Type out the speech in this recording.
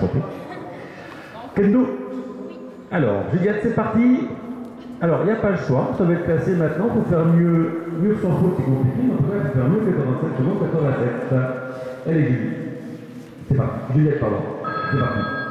compris. Kendo. Alors, Juliette, c'est parti. Alors, il n'y a pas le choix, ça va être classé maintenant, il faut faire mieux sans faute, c'est compliqué, mais en tout cas, il faut faire mieux que 87 secondes, 87. Allez, Julie. C'est parti. Juliette, pardon. C'est parti.